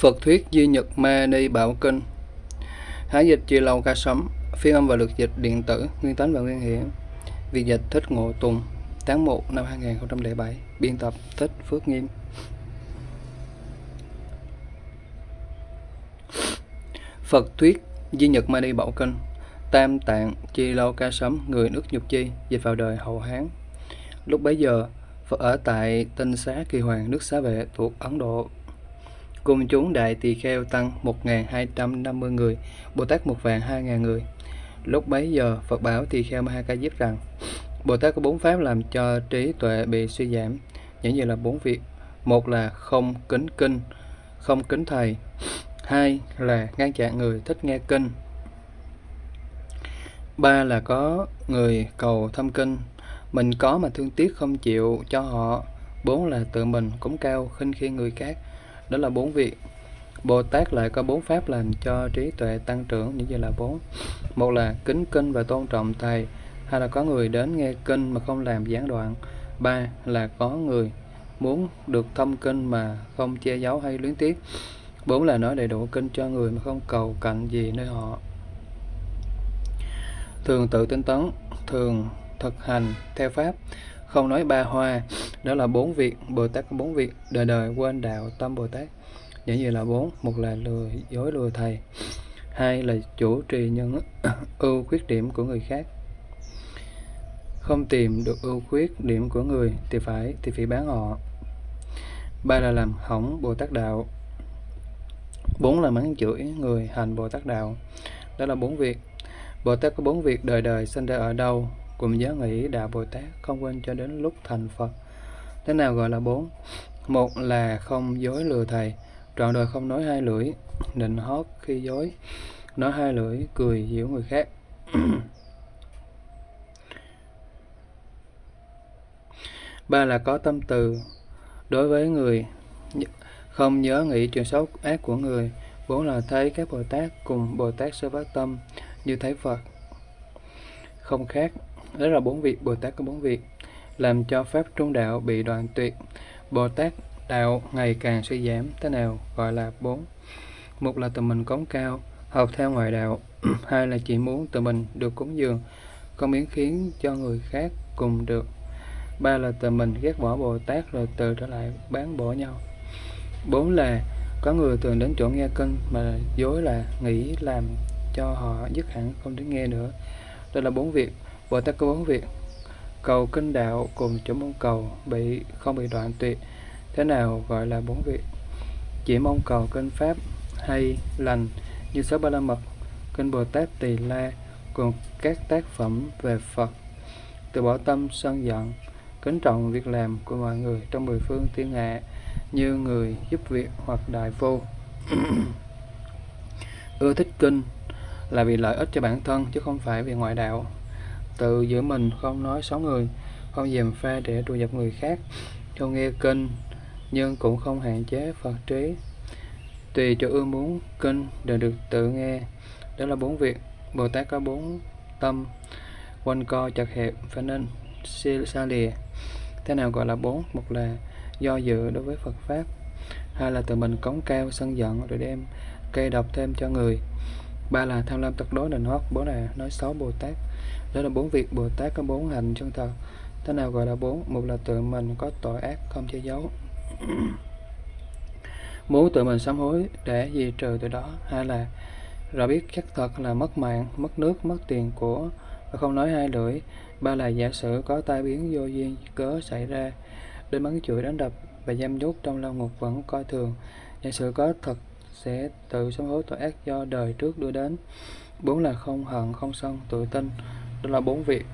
Phật thuyết Duy Nhật Mani Bảo Kinh. Hán dịch Chi Lâu Ca Sấm. Phiên âm và lực dịch điện tử. Nguyên tánh và nguyên hiện. Việt dịch Thích Ngộ Tùng. Tháng 1 năm 2007. Biên tập Thích Phước Nghiêm. Phật thuyết Duy Nhật Mani Bảo Kinh. Tam Tạng Chi Lâu Ca Sấm, người nước Nhục Chi, dịch vào đời hậu Hán. Lúc bấy giờ, Phật ở tại Tinh Xá Kỳ Hoàng, nước Xá Vệ thuộc Ấn Độ. Cùng chúng đại tỳ kheo tăng 1250 người, Bồ Tát 1.200.000 người. Lúc bấy giờ, Phật bảo tỳ kheo Ma Ha Ca Diếp rằng: Bồ Tát có 4 pháp làm cho trí tuệ bị suy giảm, những như là 4 việc. Một là không kính kinh, không kính thầy. Hai là ngăn chặn người thích nghe kinh. Ba là có người cầu thăm kinh, mình có mà thương tiếc không chịu cho họ. Bốn là tự mình cống cao khinh khi người khác. Đó là 4 việc. Bồ Tát lại có 4 pháp làm cho trí tuệ tăng trưởng, những gì là 4. Một là kính kinh và tôn trọng thầy. Hai là có người đến nghe kinh mà không làm gián đoạn. Ba là có người muốn được thông kinh mà không che giấu hay luyến tiếc. 4 là nói đầy đủ kinh cho người mà không cầu cạnh gì nơi họ. Thường tự tinh tấn, thường thực hành theo pháp, không nói ba hoa. Đó là 4 việc. Bồ Tát có 4 việc. Đời đời quên đạo tâm Bồ Tát, những gì là 4. Một là lừa dối lừa thầy. Hai là chủ trì những ưu khuyết điểm của người khác. Không tìm được ưu khuyết điểm của người thì phải bán họ. Ba là làm hỏng Bồ Tát đạo. 4 là mắng chửi người hành Bồ Tát đạo. Đó là 4 việc. Bồ Tát có 4 việc. Đời đời sinh ra ở đâu cùng nhớ nghĩ đạo Bồ Tát, không quên cho đến lúc thành Phật. Thế nào gọi là 4? Một là không dối lừa thầy, trọn đời không nói hai lưỡi, nịnh hót khi dối, nói hai lưỡi, cười giễu người khác. Ba là có tâm từ đối với người, không nhớ nghĩ chuyện xấu ác của người. 4 là thấy các Bồ Tát cùng Bồ Tát sơ phát tâm như thấy Phật, không khác. Đó là 4 việc. Bồ Tát có 4 việc làm cho pháp trung đạo bị đoạn tuyệt. Bồ Tát đạo ngày càng suy giảm. Thế nào gọi là 4? Một là tự mình cống cao, học theo ngoại đạo. Hai là chỉ muốn tự mình được cúng dường, không biến khiến cho người khác cùng được. Ba là tự mình ghét bỏ Bồ Tát rồi từ trở lại bán bỏ nhau. 4 là có người thường đến chỗ nghe kinh mà dối là nghĩ làm cho họ dứt hẳn không đến nghe nữa. Đây là 4 việc. Bồ Tát có 4 việc. Cầu kinh đạo cùng chỗ mong cầu không bị đoạn tuyệt. Thế nào gọi là 4 việc? Chỉ mong cầu kinh pháp hay lành như Sáu Ba La Mật, kinh Bồ Tát Tỳ La cùng các tác phẩm về Phật. Từ bỏ tâm sân giận, kính trọng việc làm của mọi người trong 10 phương thiên hạ như người giúp việc hoặc đại phu. Ưa thích kinh là vì lợi ích cho bản thân chứ không phải vì ngoại đạo. Tự giữ mình không nói xấu người, không gièm pha để đùa dập người khác, không nghe kinh nhưng cũng không hạn chế Phật trí. Tùy cho ưa muốn kinh đều được tự nghe. Đó là 4 việc. Bồ Tát có 4 tâm, quanh co chật hẹp phải nên xa lìa. Thế nào gọi là 4? Một là do dự đối với Phật pháp. Hai là tự mình cống cao sân giận rồi đem cây độc thêm cho người. Ba là tham lam tật đối nịnh hót. 4 là nói xấu Bồ Tát. Đó là 4 việc. Bồ Tát có 4 hành chân thật. Thế nào gọi là 4? Một là tự mình có tội ác không che giấu, muốn tự mình sám hối để diệt trừ từ đó. Hai là rõ biết chắc thật là mất mạng, mất nước, mất tiền của và không nói hai lưỡi. Ba là giả sử có tai biến vô duyên cớ xảy ra, đến mắng chửi đánh đập và giam nhốt trong lao ngục vẫn coi thường. Giả sử có thật sẽ tự sám hối tội ác do đời trước đưa đến. 4 là không hận, không sân, tự tin. Đó là 4 việc.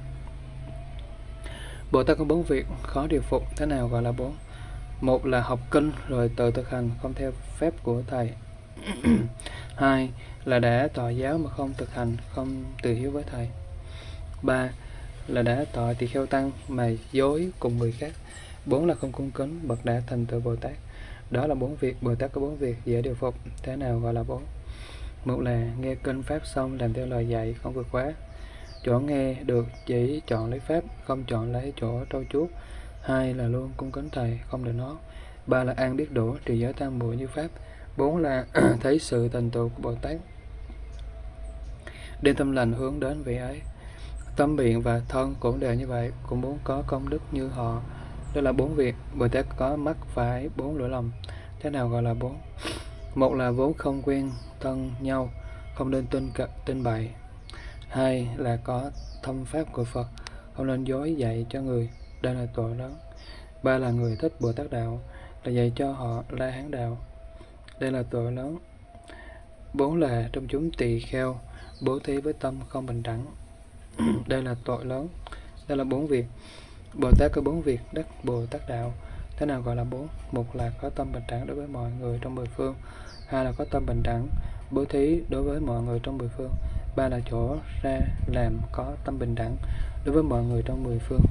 Bồ Tát có 4 việc khó điều phục. Thế nào gọi là 4? Một là học kinh rồi tự thực hành không theo phép của thầy. Hai là đã tọa giáo mà không thực hành, không từ hiếu với thầy. Ba là đã tọa tỳ kheo tăng mà dối cùng người khác. 4 là không cung kính bậc đã thành tựu Bồ Tát. Đó là 4 việc. Bồ Tát có 4 việc dễ điều phục. Thế nào gọi là 4? Một là nghe kinh pháp xong làm theo lời dạy, không vượt quá. Chỗ nghe được chỉ chọn lấy pháp, không chọn lấy chỗ trau chuốt. Hai là luôn cung kính thầy, không để nó. Ba là ăn biết đủ, trì giới tam muội như pháp. 4 là thấy sự thành tựu của Bồ Tát, đem tâm lành hướng đến vị ấy. Tâm miệng và thân cũng đều như vậy, cũng muốn có công đức như họ. Đó là 4 việc. Bồ Tát có mắc phải 4 lỗi lầm. Thế nào gọi là 4? Một là vốn không quen thân nhau, không nên tin bậy. 2 là có thâm pháp của Phật, không nên dối dạy cho người, đây là tội lớn. 3 là người thích Bồ Tát đạo, là dạy cho họ La Hán đạo, đây là tội lớn. 4 là trong chúng tỳ kheo bố thí với tâm không bình đẳng, đây là tội lớn. Đây là 4 việc. Bồ Tát có 4 việc đắc Bồ Tát đạo. Thế nào gọi là 4? Một là có tâm bình đẳng đối với mọi người trong mười phương. 2 là có tâm bình đẳng bố thí đối với mọi người trong mười phương. 3 là chỗ ra làm có tâm bình đẳng đối với mọi người trong mười phương.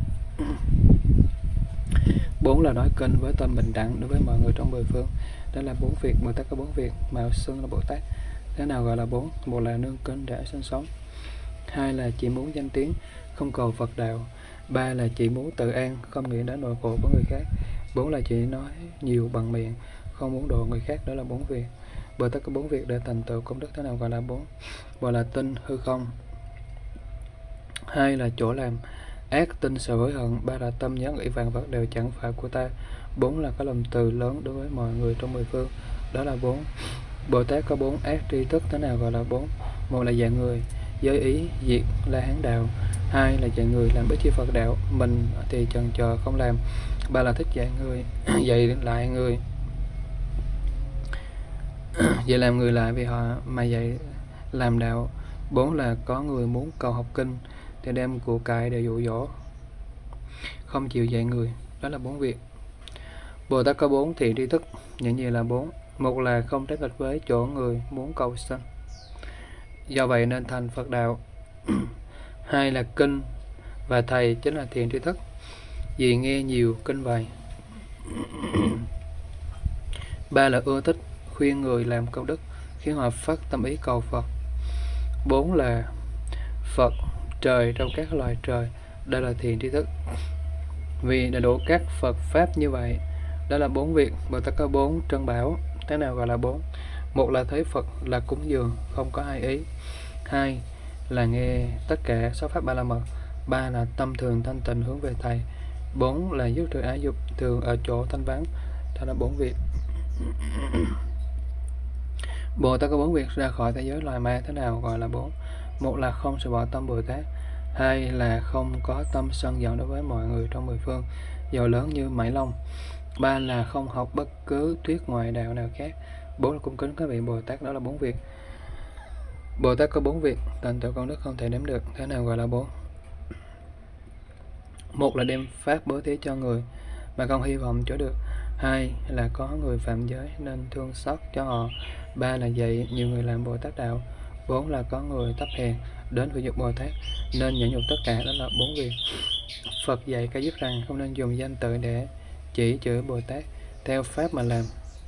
4 là nói kinh với tâm bình đẳng đối với mọi người trong mười phương. Đó là 4 việc. Bồ Tát có 4 việc mà xưng là Bồ Tát. Thế nào gọi là 4? Một là nương kinh để sinh sống. 2 là chỉ muốn danh tiếng, không cầu Phật đạo. 3 là chỉ muốn tự an, không nghĩ đến nỗi khổ của người khác. 4 là chỉ nói nhiều bằng miệng, không muốn độ người khác. Đó là 4 việc. Bồ Tát có 4 việc để thành tựu công đức. Thế nào gọi là 4? Một là tin hư không. 2 là chỗ làm ác, tin sợ hối hận. 3 là tâm nhớ nghĩ vạn vật đều chẳng phải của ta. 4 là có lòng từ lớn đối với mọi người trong mười phương. Đó là 4. Bồ Tát có 4 ác tri thức. Thế nào gọi là 4? Một là dạy người giới ý diệt La Hán đạo. 2 là dạy người làm bất chi Phật đạo, mình thì chần chờ không làm. 3 là thích dạy người dạy lại người dạy làm người lại vì họ mà dạy làm đạo. 4 là có người muốn cầu học kinh thì đem của cải để dụ dỗ, không chịu dạy người. Đó là 4 việc. Bồ Tát có 4 thiện tri thức. Những gì là 4? Một là không trái nghịch với chỗ người muốn cầu sanh, do vậy nên thành Phật đạo. 2 là kinh và thầy chính là thiện tri thức, vì nghe nhiều kinh vậy. 3 là ưa thích khuyên người làm công đức, khiến họ phát tâm ý cầu Phật. 4 là Phật trời trong các loài trời, đây là thiện tri thức, vì đã đủ các Phật pháp như vậy. Đó là 4 việc. Bồ Tát có 4 trân bảo. Thế nào gọi là 4? Một là thấy Phật là cúng dường, không có hai ý. 2 là nghe tất cả sáu pháp ba la mật. 3 là tâm thường thanh tịnh hướng về thầy. 4 là dứt trừ ái dục thường ở chỗ thanh vắng. Đó là 4 việc. Bồ Tát có 4 việc ra khỏi thế giới loài ma. Thế nào gọi là 4? Một là không sự bỏ tâm Bồ Tát. 2 là không có tâm sân giận đối với mọi người trong mười phương, giàu lớn như Mãy Long. 3 là không học bất cứ thuyết ngoại đạo nào khác. 4 là cung kính các vị Bồ Tát. Đó là 4 việc. Bồ Tát có 4 việc thành tựu công đức không thể đếm được. Thế nào gọi là 4? Một là đem pháp bố thí cho người mà không hy vọng chỗ được. 2 là có người phạm giới nên thương xót cho họ. 3 là dạy nhiều người làm Bồ Tát đạo. 4 là có người thấp hèn đến với dục Bồ Tát nên nhẫn nhục tất cả. Đó là 4 việc. Phật dạy Ca Diếp rằng không nên dùng danh tự để chỉ chửi Bồ Tát, theo pháp mà làm,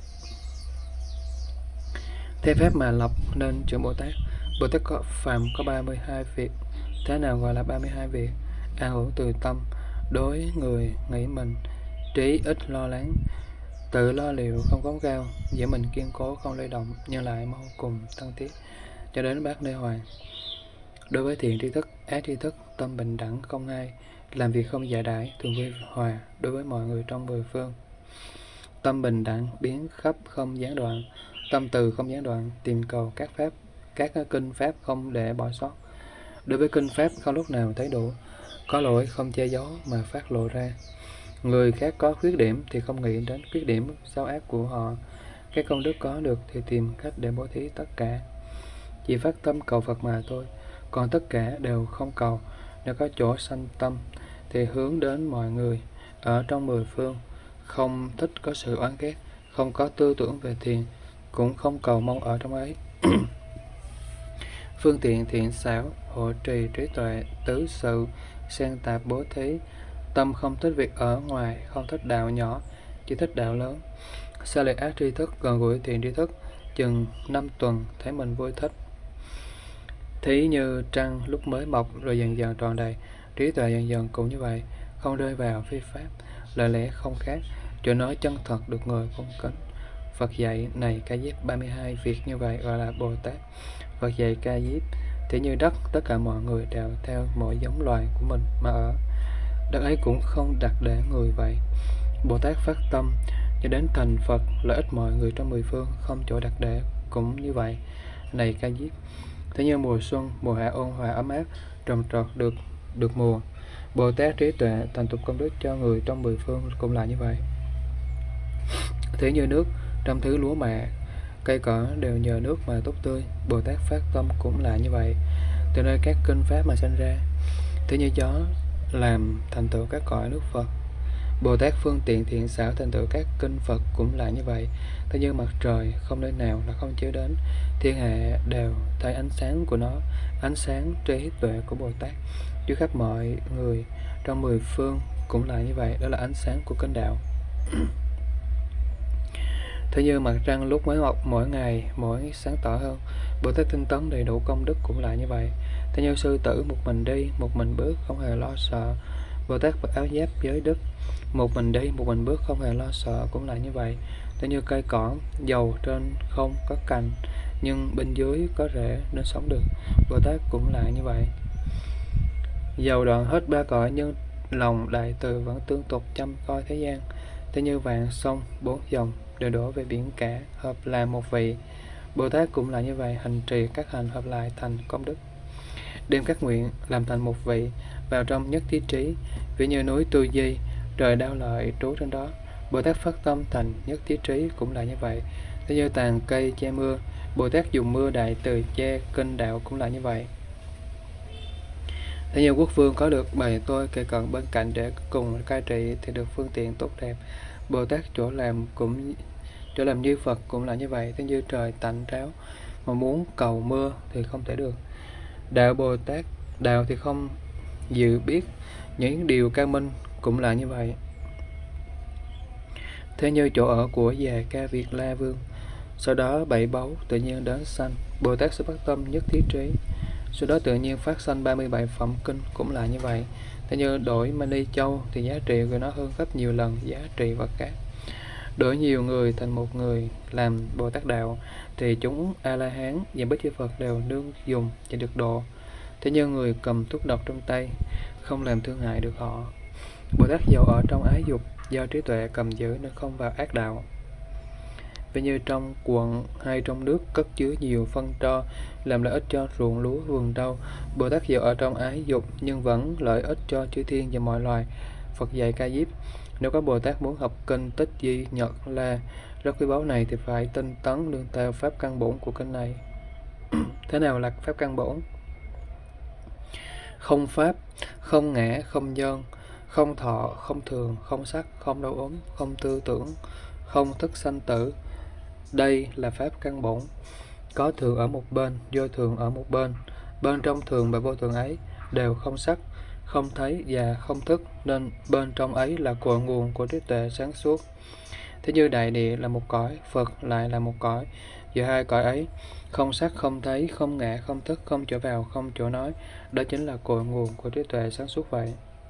theo pháp mà lập nên chửi Bồ Tát. Bồ Tát có phàm có 32 việc. Thế nào gọi là 32 việc? An ổn từ tâm, đối người nghĩ mình, trí ít lo lắng, tự lo liệu không cống cao, giữ mình kiên cố không lay động, nhưng lại mau cùng thân thiết cho đến bát Đế Hoàng. Đối với thiện tri thức, ác tri thức, tâm bình đẳng không hai, làm việc không giả đãi, thường vi hòa đối với mọi người trong mười phương. Tâm bình đẳng biến khắp không gián đoạn, tâm từ không gián đoạn, tìm cầu các pháp, các kinh pháp không để bỏ sót. Đối với kinh pháp không lúc nào thấy đủ, có lỗi không che giấu mà phát lộ ra. Người khác có khuyết điểm thì không nghĩ đến khuyết điểm xấu ác của họ. Các công đức có được thì tìm cách để bố thí tất cả, chỉ phát tâm cầu Phật mà thôi. Còn tất cả đều không cầu. Nếu có chỗ sanh tâm thì hướng đến mọi người ở trong mười phương, không thích có sự oán ghét, không có tư tưởng về thiền, cũng không cầu mong ở trong ấy. Phương tiện thiện xảo, hộ trì trí tuệ, tứ sự, xen tạp bố thí, tâm không thích việc ở ngoài, không thích đạo nhỏ, chỉ thích đạo lớn. Xa lìa ác tri thức, gần gũi thiện tri thức, chừng 5 tuần thấy mình vui thích. Thí như trăng lúc mới mọc rồi dần dần tròn đầy, trí tuệ dần dần cũng như vậy, không rơi vào phi pháp, lời lẽ không khác, chỗ nói chân thật được người cung kính. Phật dạy này Ca Diếp 32 việc như vậy gọi là Bồ Tát. Phật dạy Ca Diếp: thì như đất, tất cả mọi người đều theo mỗi giống loài của mình mà ở, đất ấy cũng không đặt để người vậy. Bồ Tát phát tâm cho đến thành Phật, lợi ích mọi người trong mười phương, không chỗ đặt để, cũng như vậy này Ca Diếp. Thế như mùa xuân, mùa hạ ôn hòa ấm áp, trồng trọt được mùa, Bồ Tát trí tuệ thành tục công đức cho người trong mười phương cũng là như vậy. Thế như nước trong thứ lúa mạ, cây cỏ đều nhờ nước mà tốt tươi, Bồ Tát phát tâm cũng là như vậy, từ nơi các kinh pháp mà sinh ra. Thế như gió làm thành tựu các cõi nước Phật, Bồ Tát phương tiện thiện xảo thành tựu các kinh Phật cũng là như vậy. Thế như mặt trời không nơi nào là không chiếu đến, thiên hạ đều thấy ánh sáng của nó, ánh sáng trí tuệ của Bồ Tát chiếu khắp mọi người trong mười phương cũng là như vậy, đó là ánh sáng của kinh đạo. Thế như mặt trăng lúc mới mọc mỗi ngày mỗi sáng tỏ hơn, Bồ Tát tinh tấn đầy đủ công đức cũng là như vậy. Thế như sư tử một mình đi, một mình bước, không hề lo sợ, Bồ Tát mặc áo giáp giới đức, một mình đi, một mình bước, không hề lo sợ cũng là như vậy. Thế như cây cỏ, dầu trên không có cành, nhưng bên dưới có rễ nên sống được, Bồ Tát cũng là như vậy. Dầu đoạn hết ba cõi, nhưng lòng đại từ vẫn tương tục chăm coi thế gian. Thế như vạn sông bốn dòng đều đổ về biển cả, hợp làm một vị, Bồ Tát cũng là như vậy, hành trì các hành hợp lại thành công đức, đem các nguyện làm thành một vị, vào trong nhất thiết trí. Ví như núi Tu Di, trời đau lợi trú trên đó, Bồ Tát phát tâm thành nhất thiết trí cũng là như vậy. Thế như tàn cây che mưa, Bồ Tát dùng mưa đại từ che kinh đạo cũng là như vậy. Thế như quốc vương có được bầy tôi kề cận bên cạnh để cùng cai trị thì được phương tiện tốt đẹp, Bồ Tát chỗ làm như Phật cũng là như vậy. Thế như trời tạnh ráo mà muốn cầu mưa thì không thể được, đạo Bồ Tát đạo thì không dự biết những điều cao minh cũng là như vậy. Thế như chỗ ở của già Ca Việt La Vương, sau đó bảy báu tự nhiên đến sanh, Bồ Tát sẽ phát tâm nhất thiết trí, sau đó tự nhiên phát sanh 37 phẩm kinh cũng là như vậy. Thế như đổi mani châu thì giá trị của nó hơn gấp nhiều lần giá trị vật khác. Đổi nhiều người thành một người làm Bồ Tát đạo thì chúng A-la-hán và Bích Chi Phật đều nương dùng và được độ. Thế như người cầm thuốc độc trong tay không làm thương hại được họ, Bồ Tát dầu ở trong ái dục do trí tuệ cầm giữ nên không vào ác đạo. Vì như trong quặng hay trong nước cất chứa nhiều phân tro làm lợi ích cho ruộng lúa vườn rau, Bồ Tát dầu ở trong ái dục nhưng vẫn lợi ích cho chư thiên và mọi loài. Phật dạy Ca Diếp: nếu có Bồ Tát muốn học kinh Tích Di Nhật La rất quý báu này thì phải tinh tấn nương theo pháp căn bổn của kinh này. Thế nào là pháp căn bổn? Không pháp, không ngã, không nhân, không thọ, không thường, không sắc, không đau ốm, không tư tưởng, không thức sanh tử. Đây là pháp căn bổn. Có thường ở một bên, vô thường ở một bên. Bên trong thường và vô thường ấy đều không sắc, không thấy và không thức, nên bên trong ấy là cội nguồn của trí tuệ sáng suốt. Thế như đại địa là một cõi, Phật lại là một cõi. Giữa hai cõi ấy, không sắc, không thấy, không ngã, không thức, không chỗ vào, không chỗ nói, đó chính là cội nguồn của trí tuệ sáng suốt vậy.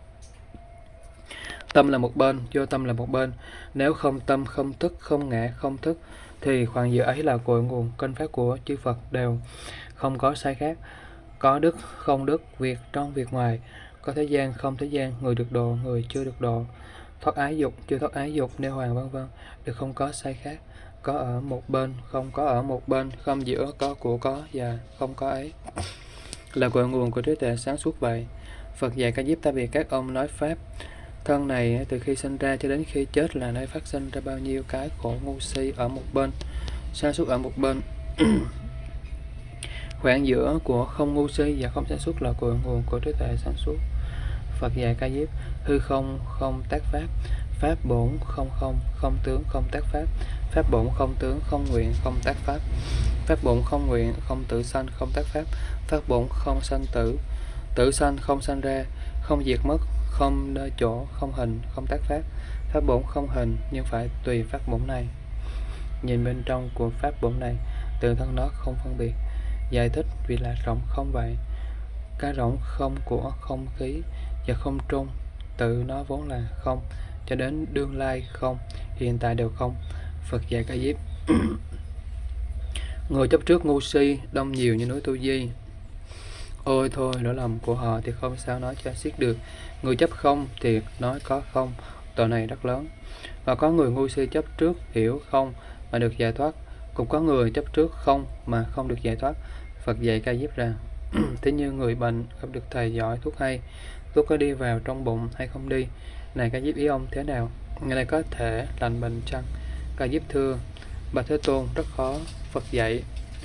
Tâm là một bên, vô tâm là một bên. Nếu không tâm, không thức, không ngã, không thức, thì khoảng giữa ấy là cội nguồn kinh pháp của chư Phật đều không có sai khác. Có đức, không đức, việc trong việc ngoài, có thế gian, không thế gian, người được độ, người chưa được độ, thoát ái dục, chưa thoát ái dục, nêu hoàng vân vân, đều không có sai khác. Có ở một bên, không có ở một bên, không giữa, có của có và không có ấy, là cội nguồn của trí tuệ sáng suốt vậy. Phật dạy Ca Diếp ta vì các ông nói pháp. Thân này từ khi sinh ra cho đến khi chết là nơi phát sinh ra bao nhiêu cái khổ ngu si ở một bên, sáng suốt ở một bên. Khoảng giữa của không ngu si và không sáng suốt là cội nguồn của trí tuệ sáng suốt. Phật dạy Ca Diếp: hư không không tác pháp, pháp bổn không không, không tướng không tác pháp, pháp bổn không tướng, không nguyện không tác pháp, pháp bổn không nguyện, không tử sanh không tác pháp, pháp bổn không sanh tử, tử sanh không sanh ra, không diệt mất, không nơi chỗ, không hình, không tác pháp, pháp bổn không hình nhưng phải tùy pháp bổn này. Nhìn bên trong của pháp bổn này, tự thân nó không phân biệt. Giải thích vì là rộng không vậy. Cái rộng không của không khí và không trung, tự nó vốn là không, cho đến đương lai không, hiện tại đều không. Phật dạy Ca Diếp: Người chấp trước ngu si đông nhiều như núi Tu Di. Ôi thôi, lỗi lầm của họ thì không sao nói cho xiết được. Người chấp không thì nói có không, tội này rất lớn. Và có người ngu si chấp trước hiểu không mà được giải thoát, cũng có người chấp trước không mà không được giải thoát. Phật dạy Ca Diếp rằng thế như người bệnh gặp được thầy giỏi thuốc hay, thuốc có đi vào trong bụng hay không đi? Này Ca Diếp, ý ông thế nào? Ngày này có thể lành bệnh chăng? Ca Diếp thưa: Bạch Thế Tôn, rất khó. Phật dạy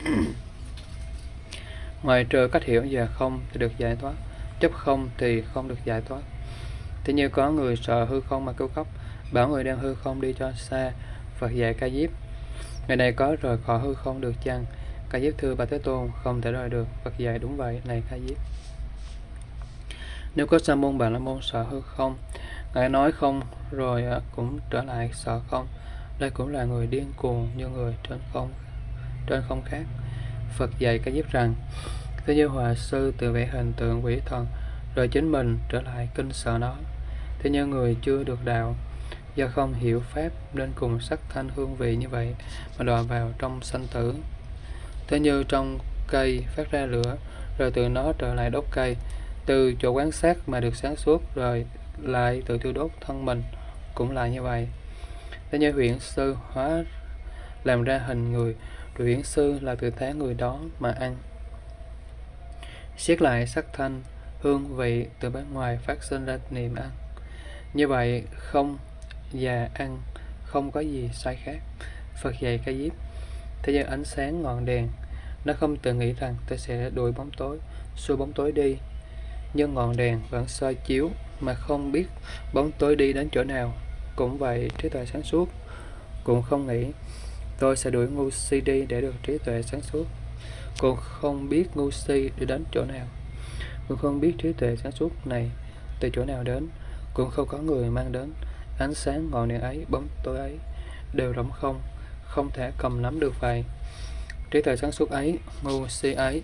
ngoài trừ cách hiểu giờ không thì được giải thoát, chấp không thì không được giải thoát. Thế như có người sợ hư không mà kêu khóc, bảo người đang hư không đi cho xa. Phật dạy Ca Diếp: ngày này có rời khỏi hư không được chăng? Ca Diếp thưa: Bạch Thế Tôn, không thể rời được. Phật dạy: đúng vậy, này Ca Diếp. Nếu có sa môn Bà La Môn sợ hư không, ngài nói không rồi cũng trở lại sợ không, đây cũng là người điên cuồng như người trên không khác. Phật dạy Ca Diếp rằng thế như họa sư tự vẽ hình tượng quỷ thần rồi chính mình trở lại kinh sợ nó. Thế như người chưa được đạo, do không hiểu pháp nên cùng sắc thanh hương vị như vậy mà đọa vào trong sanh tử. Thế như trong cây phát ra lửa rồi từ nó trở lại đốt cây, từ chỗ quan sát mà được sáng suốt rồi lại tự tiêu đốt thân mình, cũng là như vậy. Thế như huyễn sư hóa làm ra hình người, rồi huyễn sư là tự thế người đó mà ăn. Xét lại sắc thanh hương vị từ bên ngoài phát sinh ra niềm ăn. Như vậy không và ăn không có gì sai khác. Phật dạy Ca Diếp: thế như ánh sáng ngọn đèn, nó không tự nghĩ rằng tôi sẽ đuổi bóng tối, xua bóng tối đi, nhưng ngọn đèn vẫn soi chiếu mà không biết bóng tối đi đến chỗ nào. Cũng vậy, trí tuệ sáng suốt cũng không nghĩ tôi sẽ đuổi ngu si đi để được trí tuệ sáng suốt, cũng không biết ngu si đi đến chỗ nào, cũng không biết trí tuệ sáng suốt này từ chỗ nào đến, cũng không có người mang đến. Ánh sáng ngọn đèn ấy, bóng tối ấy đều rỗng không, không thể cầm nắm được vậy. Trí tuệ sáng suốt ấy, ngu si ấy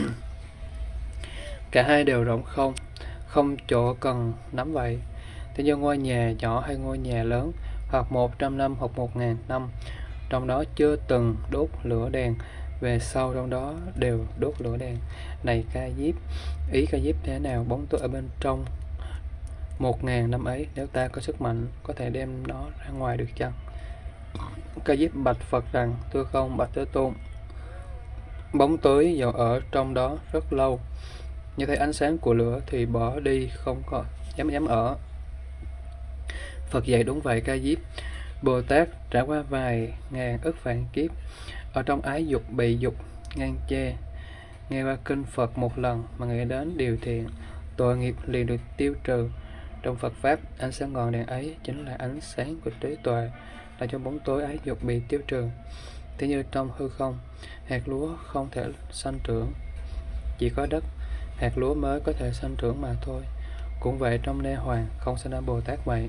cả hai đều rỗng không, không chỗ cần nắm vậy. Thế như ngôi nhà nhỏ hay ngôi nhà lớn, hoặc 100 năm hoặc 1000 năm, trong đó chưa từng đốt lửa đèn, về sau trong đó đều đốt lửa đèn. Này Ca Diếp, ý Ca Diếp thế nào? Bóng tối ở bên trong 1000 năm ấy, nếu ta có sức mạnh có thể đem nó ra ngoài được chăng? Ca Diếp bạch Phật rằng: thưa không, bạch Thế Tôn, bóng tối dầu ở trong đó rất lâu, như thấy ánh sáng của lửa thì bỏ đi, không có dám ở. Phật dạy: đúng vậy Ca Diếp. Bồ Tát trải qua vài ngàn ức vạn kiếp ở trong ái dục bị dục ngăn che, nghe qua kinh Phật một lần mà nghĩ đến điều thiện, tội nghiệp liền được tiêu trừ. Trong Phật pháp, ánh sáng ngọn đèn ấy chính là ánh sáng của trí tuệ, là cho bóng tối ái dục bị tiêu trừ. Thế như trong hư không, hạt lúa không thể sanh trưởng, chỉ có đất hạt lúa mới có thể sanh trưởng mà thôi. Cũng vậy, trong Na Hoàng không sinh ra Bồ Tát vậy.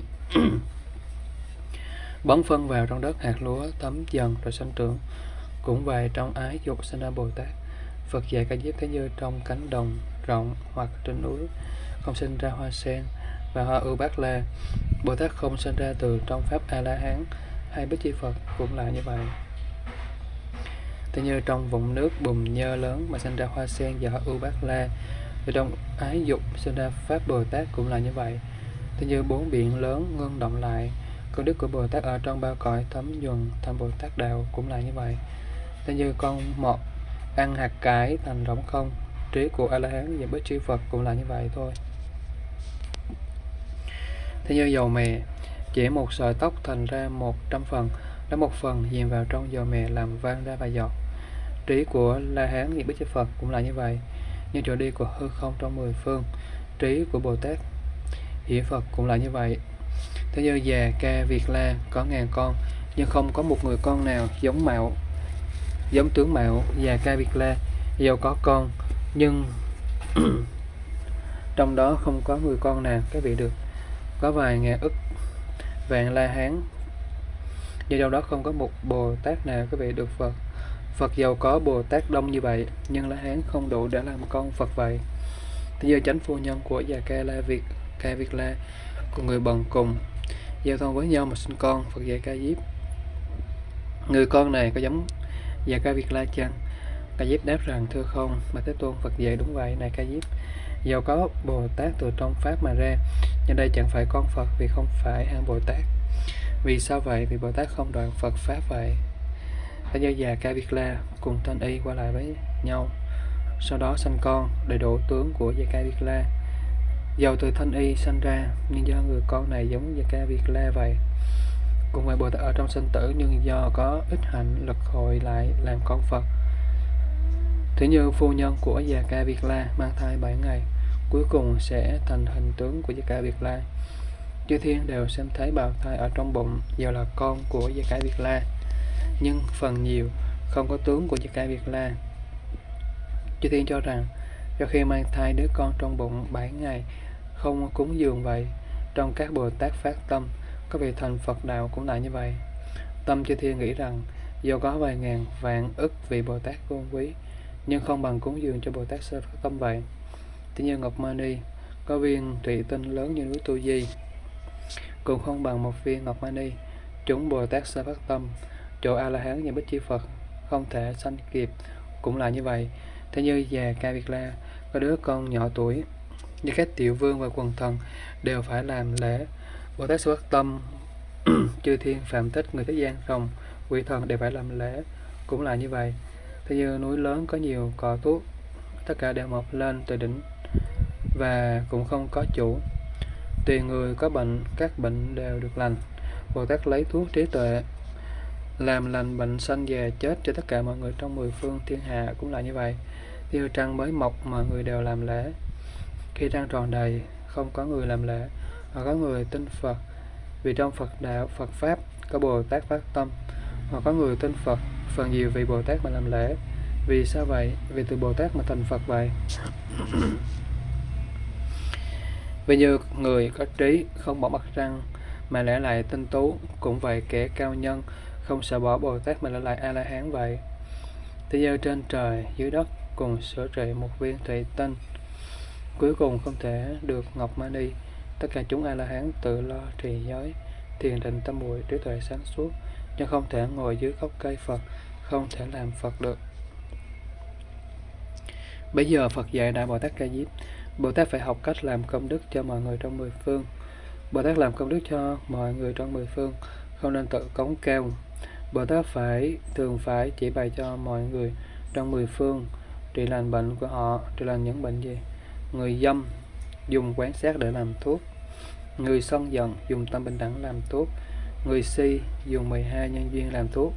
Bón phân vào trong đất, hạt lúa thấm dần rồi sanh trưởng. Cũng vậy, trong ái dục sinh ra Bồ Tát. Phật dạy Ca Diếp: thế như trong cánh đồng rộng hoặc trên núi không sinh ra hoa sen và hoa ưu bát la, Bồ Tát không sinh ra từ trong pháp A La Hán hay Bích Chi Phật, cũng là như vậy. Thế như trong vũng nước bùn nhơ lớn mà sinh ra hoa sen và hoa ưu bát la, thì trong ái dục sinh ra pháp Bồ Tát, cũng là như vậy. Thế như bốn biển lớn ngưng động lại, công đức của Bồ Tát ở trong ba cõi thấm nhuần thành Bồ Tát đạo, cũng là như vậy. Thế như con mọt ăn hạt cải thành rỗng không, trí của A La Hán và Bích Chi Phật cũng là như vậy thôi. Thế như dầu mè, chỉ một sợi tóc thành ra 100 phần, đó một phần dìm vào trong dầu mè làm vang ra vài giọt. Trí của La Hán và Bích Chi Phật cũng là như vậy. Như chỗ đi của hư không trong 10 phương, trí của Bồ Tát Hiển Phật cũng là như vậy. Thế như già Ca Việt La có 1000 con, nhưng không có một người con nào giống tướng mạo già Ca Việt La, dầu có con nhưng trong đó không có người con nào các vị được. Có vài ngàn ức vạn La Hán, nhưng trong đó không có một Bồ Tát nào các vị được Phật. Phật giàu có Bồ Tát đông như vậy, nhưng La Hán không đủ để làm con Phật vậy. Thế giờ chánh phu nhân của già Ca Việt La của người bần cùng giao thông với nhau mà sinh con. Phật dạy Ca Diếp: Người con này có giống Dạ Ca Việt La chăng? Ca Diếp đáp rằng thưa không, mà Thế Tôn Phật dạy đúng vậy này Ca Diếp. Dầu có Bồ Tát từ trong Pháp mà ra, nhưng đây chẳng phải con Phật vì không phải hạng Bồ Tát. Vì sao vậy? Vì Bồ Tát không đoạn Phật Pháp vậy. Thế như già Ca Việt La cùng Thanh Y qua lại với nhau, sau đó sanh con, đầy đủ tướng của già Ca Việt La. Dầu từ Thanh Y sanh ra, nhưng do người con này giống già Ca Việt La vậy. Cùng vậy Bồ Tát ở trong sinh tử, nhưng do có ít hạnh lực hội lại làm con Phật. Thế như phu nhân của già Ca Việt La mang thai 7 ngày, cuối cùng sẽ thành hình tướng của già Ca Việt La. Chư thiên đều xem thấy bào thai ở trong bụng giờ là con của già Ca Việt La, nhưng phần nhiều không có tướng của già Ca Việt La. Chư thiên cho rằng do khi mang thai đứa con trong bụng 7 ngày không cúng dường vậy. Trong các Bồ Tát phát tâm có vị thành Phật đạo cũng là như vậy. Tâm chư thiên nghĩ rằng do có vài ngàn vạn ức vị Bồ Tát tôn quý, nhưng không bằng cúng dường cho Bồ Tát sơ phát tâm vậy. Tuy nhiên Ngọc Mani có viên thủy tinh lớn như núi Tu Di, cũng không bằng một viên Ngọc Mani. Chúng Bồ Tát sơ phát tâm, chỗ A La Hán và Bích Chi Phật không thể sanh kịp, cũng là như vậy. Thế như già Ca Việt La có đứa con nhỏ tuổi, như các tiểu vương và quần thần đều phải làm lễ Bồ Tát sơ phát tâm. Chư thiên phạm tích, người thế gian, rồng, quỷ thần đều phải làm lễ, cũng là như vậy. Thế như núi lớn có nhiều cỏ thuốc, tất cả đều mọc lên từ đỉnh và cũng không có chủ. Tùy người có bệnh, các bệnh đều được lành. Bồ Tát lấy thuốc trí tuệ làm lành bệnh sanh già chết cho tất cả mọi người trong 10 phương thiên hạ, cũng là như vậy. Như trăng mới mọc mọi người đều làm lễ. Khi trăng tròn đầy không có người làm lễ, hoặc có người tin Phật vì trong Phật đạo, Phật Pháp có Bồ Tát phát tâm, hoặc có người tin Phật phần nhiều vì Bồ Tát mà làm lễ. Vì sao vậy? Vì từ Bồ Tát mà thành Phật vậy. Vì như người có trí không bỏ mặt răng mà lẽ lại tinh tú, cũng vậy kẻ cao nhân không sợ bỏ Bồ Tát mà lẽ lại A La Hán vậy. Thế như trên trời dưới đất cùng sửa trị một viên thủy tinh, cuối cùng không thể được Ngọc Mani. Tất cả chúng A La Hán tự lo trì giới, thiền định tâm muội, trí tuệ sáng suốt, nhưng không thể ngồi dưới gốc cây Phật, không thể làm Phật được. Bây giờ Phật dạy Đại Bồ Tát Ca Diếp, Bồ Tát phải học cách làm công đức cho mọi người trong 10 phương. Bồ Tát làm công đức cho mọi người trong 10 phương, không nên tự cống cao. Bồ Tát thường phải chỉ bày cho mọi người trong 10 phương trị lành bệnh của họ. Trị lành những bệnh gì? Người dâm dùng quán sát để làm thuốc, người sân giận dùng tâm bình đẳng làm thuốc, người si dùng 12 nhân duyên làm thuốc,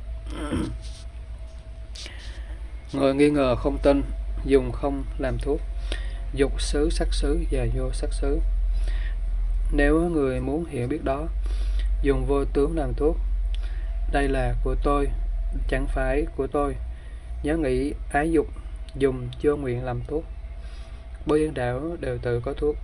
người nghi ngờ không tin dùng không làm thuốc, dục xứ, sắc xứ và vô sắc xứ. Nếu người muốn hiểu biết đó, dùng vô tướng làm thuốc. Đây là của tôi, chẳng phải của tôi. Nhớ nghĩ ái dục, dùng vô nguyện làm thuốc. Bố dân đạo đều tự có thuốc.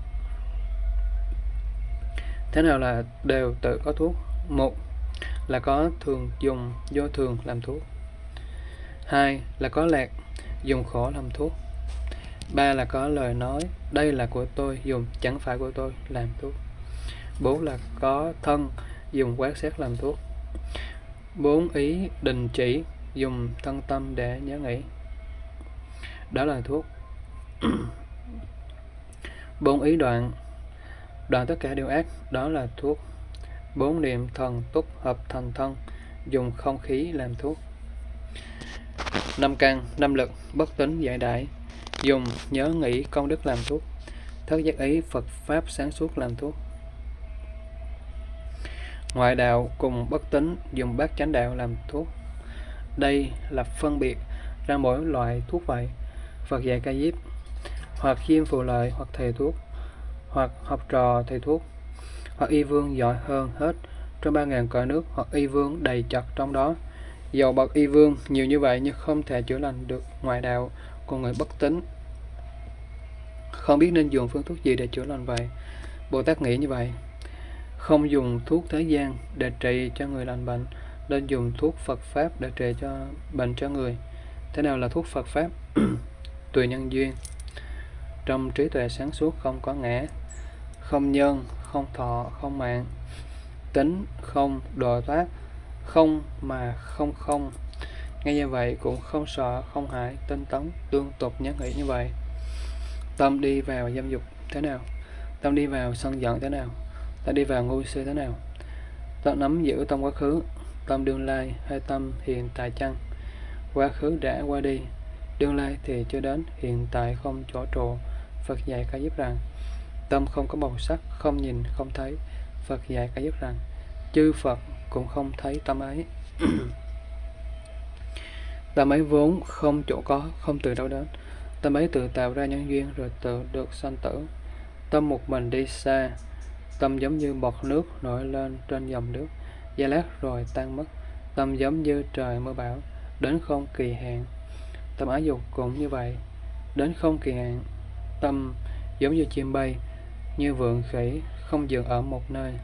Thế nào là đều tự có thuốc? Một là có thường dùng vô thường làm thuốc. Hai là có lạc, dùng khổ làm thuốc. Ba là có lời nói đây là của tôi, dùng chẳng phải của tôi làm thuốc. Bốn là có thân, dùng quán xét làm thuốc. Bốn ý đình chỉ, dùng thân tâm để nhớ nghĩ, đó là thuốc. Bốn ý đoạn tất cả điều ác, đó là thuốc. Bốn niệm thần túc hợp thành thân, dùng không khí làm thuốc. Năm căn, năm lực, bất tín giải đãi, dùng nhớ nghĩ công đức làm thuốc. Thất giác ý, Phật Pháp sáng suốt làm thuốc. Ngoại đạo cùng bất tín, dùng bát chánh đạo làm thuốc. Đây là phân biệt ra mỗi loại thuốc vậy. Phật dạy Ca Diếp, hoặc chiêm phù lợi, hoặc thầy thuốc, hoặc học trò thầy thuốc, hoặc y vương giỏi hơn hết trong 3.000 cõi nước, hoặc y vương đầy chật trong đó. Dầu bậc y vương nhiều như vậy nhưng không thể chữa lành được ngoại đạo của người bất tín, không biết nên dùng phương thuốc gì để chữa lành vậy. Bồ Tát nghĩ như vậy, không dùng thuốc thế gian để trị cho người lành bệnh, nên dùng thuốc Phật Pháp để trị cho bệnh cho người. Thế nào là thuốc Phật Pháp? Tùy nhân duyên, trong trí tuệ sáng suốt không có ngã, không nhân, không thọ, không mạng, tính, không độ thoát, không mà không không. Ngay như vậy cũng không sợ, không hại, tinh tấn, tương tục nhớ nghĩ như vậy. Tâm đi vào dâm dục thế nào? Tâm đi vào sân giận thế nào? Ta đi vào ngu si thế nào? Tâm nắm giữ tâm quá khứ, tâm đương lai hay tâm hiện tại chăng? Quá khứ đã qua đi, đương lai thì chưa đến, hiện tại không chỗ trụ. Phật dạy Ca Diếp rằng tâm không có màu sắc, không nhìn, không thấy. Phật dạy Ca Diếp rằng chư Phật cũng không thấy tâm ấy. Tâm ấy vốn không chỗ có, không từ đâu đến. Tâm ấy tự tạo ra nhân duyên rồi tự được sanh tử. Tâm một mình đi xa, tâm giống như bọt nước nổi lên trên dòng nước, giây lát rồi tan mất. Tâm giống như trời mưa bão, đến không kỳ hạn. Tâm ái dục cũng như vậy, đến không kỳ hạn. Tâm giống như chim bay, như vượn khỉ, không dừng ở một nơi.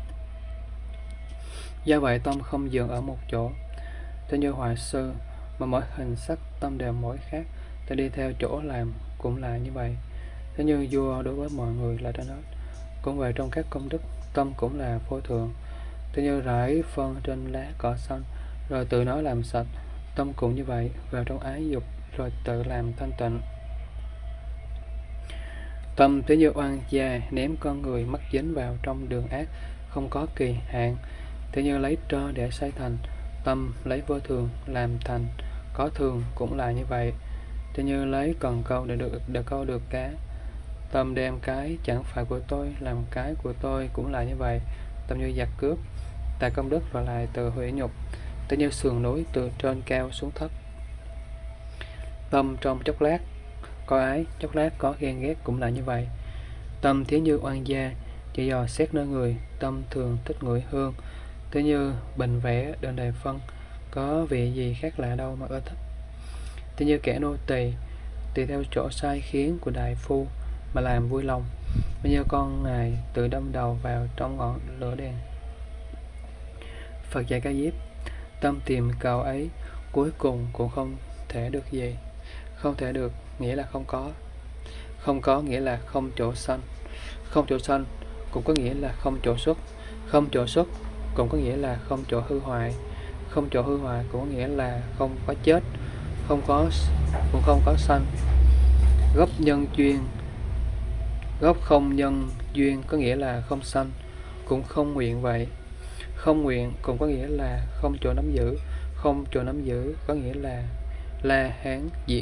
Do vậy tâm không dừng ở một chỗ. Thế như họa sư, mà mỗi hình sắc tâm đều mỗi khác, ta đi theo chỗ làm cũng là như vậy. Thế như vua đối với mọi người là trên hết, cũng vậy trong các công đức, tâm cũng là vô thượng. Thế như rải phân trên lá cỏ xanh, rồi tự nó làm sạch, tâm cũng như vậy, vào trong ái dục, rồi tự làm thanh tịnh. Tâm thế như oan gia ném con người mắc dính vào trong đường ác, không có kỳ hạn. Thế như lấy trơ để xây thành, tâm lấy vô thường làm thành, có thường cũng là như vậy. Thế như lấy cần câu để câu được cá, tâm đem cái chẳng phải của tôi làm cái của tôi cũng là như vậy. Tâm như giặc cướp, tại công đức rồi lại từ hủy nhục. Thế như sườn núi từ trên cao xuống thấp. Tâm trong chốc lát có ái, chốc lát có ghen ghét cũng là như vậy. Tâm thế như oan gia, chỉ dò xét nơi người, tâm thường thích ngửi hương. Thế như bình vẽ đơn đầy phân, có vị gì khác lạ đâu mà ưa thích. Thế như kẻ nô tỳ, tùy theo chỗ sai khiến của đại phu mà làm vui lòng. Thế như con ngài tự đâm đầu vào trong ngọn lửa đèn. Phật dạy Ca Diếp, tâm tìm cầu ấy cuối cùng cũng không thể được gì. Không thể được nghĩa là không có. Không có nghĩa là không chỗ sanh. Không chỗ sanh cũng có nghĩa là không chỗ xuất. Không chỗ xuất cũng có nghĩa là không chỗ hư hoại. Không chỗ hư hoại cũng có nghĩa là không có chết, cũng không có sanh. Gốc nhân duyên, gốc không nhân duyên có nghĩa là không sanh, cũng không nguyện vậy. Không nguyện cũng có nghĩa là không chỗ nắm giữ. Không chỗ nắm giữ có nghĩa là la hán diệt.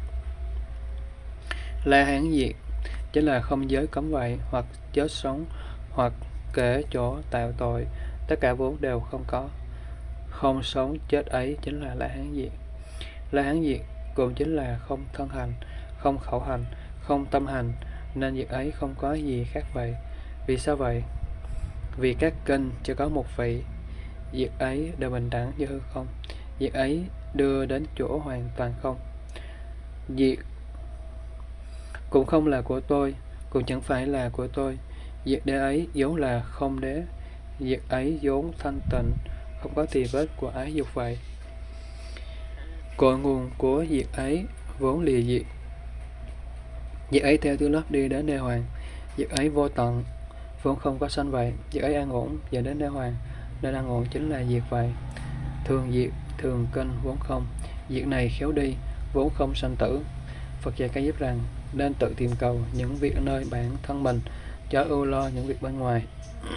La hán diệt chính là không giới cấm vậy, hoặc chết sống, hoặc kể chỗ tạo tội, tất cả vốn đều không có. Không sống chết ấy chính là la hán diệt. La hán diệt cũng chính là không thân hành, không khẩu hành, không tâm hành, nên việc ấy không có gì khác vậy. Vì sao vậy? Vì các kinh chỉ có một vị, việc ấy đều bình đẳng như hư không. Việc ấy đưa đến chỗ hoàn toàn không. Việc cũng không là của tôi, cũng chẳng phải là của tôi. Việc đế ấy vốn là không đế. Việc ấy vốn thanh tịnh, không có tì vết của ái dục vậy. Cội nguồn của việc ấy vốn lìa diệt. Việc ấy theo thứ lớp đi đến đế hoàng. Việc ấy vô tận, vốn không có sanh vậy. Việc ấy an ổn dẫn đến đế hoàng, nên an ổn chính là diệt vậy. Thường diệt, thường kinh vốn không. Việc này khéo đi, vốn không sanh tử. Phật dạy Ca Diếp rằng nên tự tìm cầu những việc ở nơi bản thân mình, chớ ưu lo những việc bên ngoài.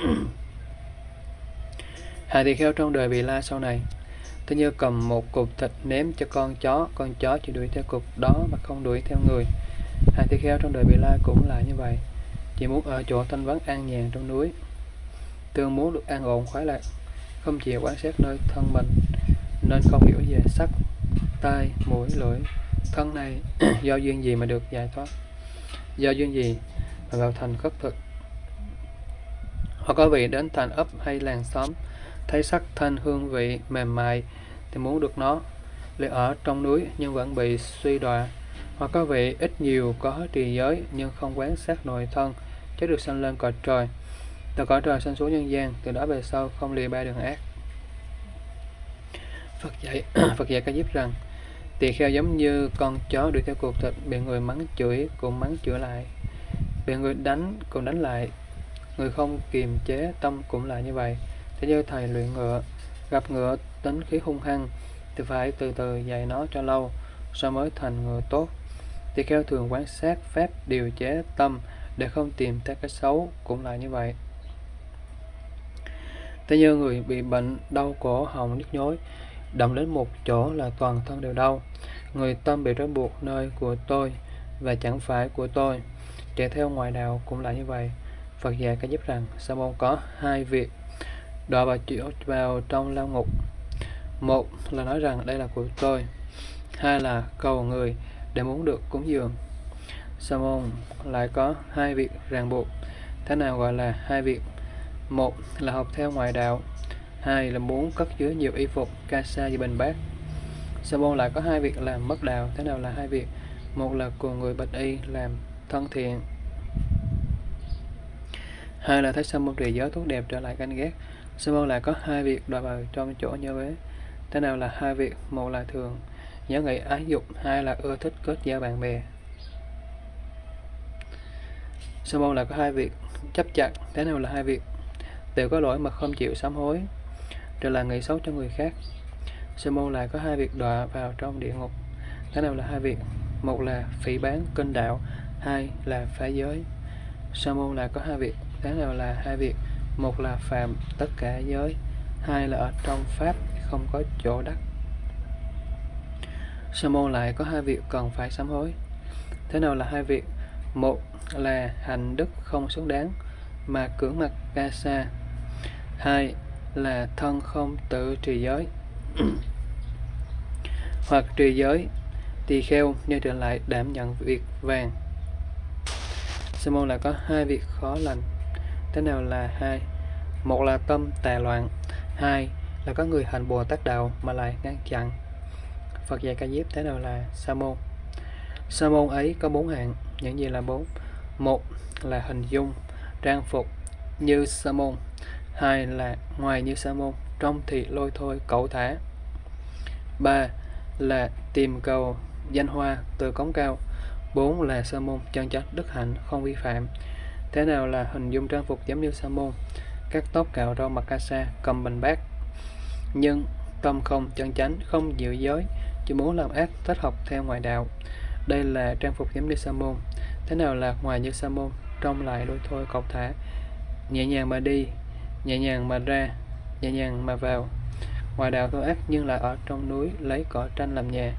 Hạ tỳ kheo trong đời Vị La sau này, thế như cầm một cục thịt ném cho con chó chỉ đuổi theo cục đó mà không đuổi theo người. Hạ tỳ kheo trong đời Vị La cũng là như vậy, chỉ muốn ở chỗ thanh vắng an nhàn trong núi, tương muốn được an ổn khoái lạc, không chịu quan sát nơi thân mình, nên không hiểu về sắc, tai, mũi, lưỡi. Thân này do duyên gì mà được giải thoát? Do duyên gì mà vào thành khất thực? Hoặc có vị đến thành ấp hay làng xóm, thấy sắc thanh hương vị mềm mại thì muốn được nó, lại ở trong núi nhưng vẫn bị suy đọa. Hoặc có vị ít nhiều có trì giới nhưng không quán sát nội thân, chứ được sanh lên cõi trời, từ cõi trời sanh xuống nhân gian, từ đó về sau không lìa ba đường ác. Phật dạy Ca Diếp rằng tỳ kheo giống như con chó đuổi theo cục thịt, bị người mắng chửi cũng mắng chửi lại, bị người đánh cũng đánh lại. Người không kiềm chế tâm cũng là như vậy. Thế như thầy luyện ngựa, gặp ngựa tính khí hung hăng thì phải từ từ dạy nó cho lâu, sau mới thành người tốt. Tỳ kheo thường quan sát pháp điều chế tâm để không tìm theo cái xấu, cũng là như vậy. Thế như người bị bệnh đau cổ họng nhức nhối, động đến một chỗ là toàn thân đều đau. Người tâm bị trói buộc nơi của tôi và chẳng phải của tôi, chạy theo ngoại đạo cũng là như vậy. Phật dạy Ca Diếp rằng Sa môn có hai việc đọa vào trong lao ngục. Một là nói rằng đây là của tôi, hai là cầu người để muốn được cúng dường. Sa môn lại có hai việc ràng buộc. Thế nào gọi là hai việc? Một là học theo ngoại đạo, hai là muốn cất chứa nhiều y phục, ca sa và bình bát. Sa môn lại có hai việc làm mất đạo. Thế nào là hai việc? Một là cùng người bạch y làm thân thiện, hai là thấy sa môn trì giới tốt đẹp trở lại ganh ghét. Sa môn lại có hai việc đọa vào trong chỗ nhơ bế. Thế nào là hai việc? Một là thường nhớ nghĩ ái dục, hai là ưa thích kết giao bạn bè. Sa môn lại có hai việc chấp chặt. Thế nào là hai việc? Đều có lỗi mà không chịu sám hối, rồi là nghĩ xấu cho người khác. Sa môn lại có hai việc đọa vào trong địa ngục. Thế nào là hai việc? Một là phỉ báng kinh đạo, hai là phá giới. Sa môn lại có hai việc. Thế nào là hai việc? Một là phạm tất cả giới, hai là ở trong pháp không có chỗ đắc. Sa môn lại có hai việc cần phải sám hối. Thế nào là hai việc? Một là hành đức không xứng đáng mà cưỡng mặc ca sa, hai là thân không tự trì giới hoặc trì giới tỳ kheo nhưng trở lại đảm nhận việc vàng. Sa môn lại có hai việc khó lành. Thế nào là hai? Một là tâm tà loạn, hai là có người hành Bồ Tát đạo mà lại ngăn chặn. Phật dạy Ca Diếp thế nào là sa môn? Sa môn ấy có bốn hạng. Những gì là bốn? Một là hình dung trang phục như sa môn, hai là ngoài như sa môn, trong thì lôi thôi cẩu thả, ba là tìm cầu danh hoa từ cống cao, bốn là sa môn chân chánh đức hạnh không vi phạm. Thế nào là hình dung trang phục giống như sa môn? Cắt tóc cạo râu mặc ca sa, cầm bình bát, nhưng tâm không chân chánh, không giữ giới, chỉ muốn làm ác, thích học theo ngoại đạo. Đây là trang phục giống như sa môn. Thế nào là ngoài như sa môn? Trong lại lôi thôi cẩu thả, nhẹ nhàng mà đi, nhẹ nhàng mà ra, nhẹ nhàng mà vào. Ngoài đạo tôi ác nhưng lại ở trong núi lấy cỏ tranh làm nhà.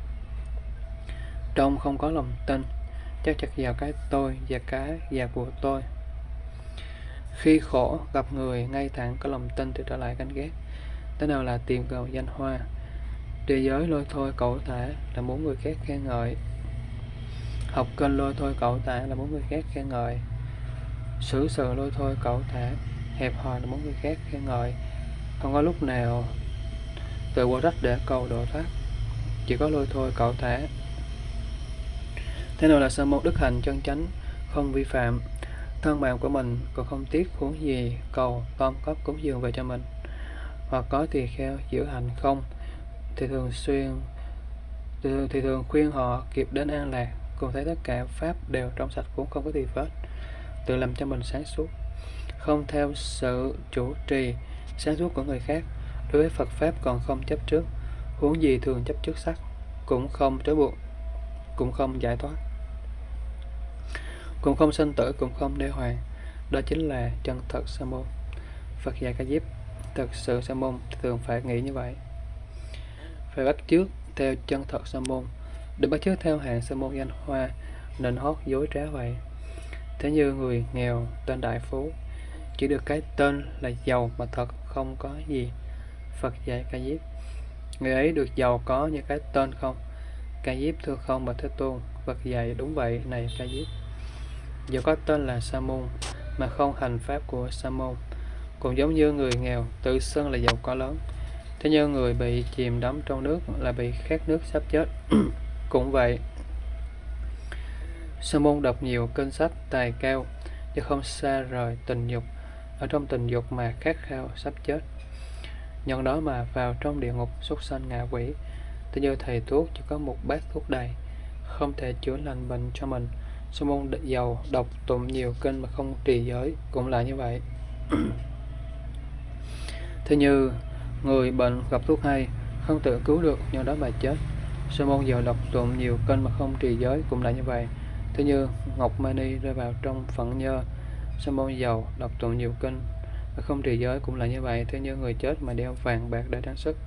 Trong không có lòng tin, chắc chặt vào cái tôi và cái và của tôi. Khi khổ gặp người ngay thẳng có lòng tin thì trở lại ganh ghét. Thế nào là tìm cầu danh hoa? Trì giới lôi thôi cẩu thả là muốn người khác khen ngợi. Học kinh lôi thôi cẩu thả là muốn người khác khen ngợi. Xử sự lôi thôi cẩu thả, hẹp hòi là muốn người khác khen ngợi. Không có lúc nào tự qua rách để cầu độ thoát, chỉ có lôi thôi cẩu thả. Thế nào là sa môn đức hạnh chân chánh không vi phạm? Thân mạng của mình còn không tiếc huống gì cầu tom cấp cúng dường về cho mình. Hoặc có tỳ kheo giữ hành không thì thường khuyên họ kịp đến an lạc, cùng thấy tất cả pháp đều trong sạch cũng không có gì vết, tự làm cho mình sáng suốt, không theo sự chủ trì sáng suốt của người khác. Đối với Phật pháp còn không chấp trước, huống gì thường chấp trước sắc, cũng không trói buộc, cũng không giải thoát, cũng không sinh tử, cũng không đế hoàng. Đó chính là chân thật sa môn. Phật dạy Ca Diếp thật sự sa môn thường phải nghĩ như vậy, phải bắt chước theo chân thật sa môn, đừng bắt chước theo hạng sa môn danh hoa nên hót dối trá vậy. Thế như người nghèo tên đại phú, chỉ được cái tên là giàu mà thật không có gì. Phật dạy Ca Diếp người ấy được giàu có như cái tên không? Ca Diếp thưa không mà Thế Tôn. Phật dạy đúng vậy này Ca Diếp, dù có tên là sa môn mà không hành pháp của sa môn, cũng giống như người nghèo tự xưng là giàu có lớn. Thế như người bị chìm đắm trong nước là bị khát nước sắp chết. Cũng vậy, sa môn đọc nhiều kinh sách tài cao chứ không xa rời tình dục, ở trong tình dục mà khát khao sắp chết, nhân đó mà vào trong địa ngục súc sanh ngạ quỷ. Thế như thầy thuốc chỉ có một bát thuốc đầy, không thể chữa lành bệnh cho mình. Sa môn giàu đọc tụng nhiều kinh mà không trì giới cũng là như vậy. Thế như Người bệnh gặp thuốc hay, không tự cứu được, do đó mà chết. Sa môn giàu đọc tụng nhiều kinh mà không trì giới cũng là như vậy. Thế như Ngọc Mani rơi vào trong phận nhơ. Sa môn giàu đọc tụng nhiều kinh mà không trì giới cũng là như vậy. Thế như người chết mà đeo vàng bạc để trang sức.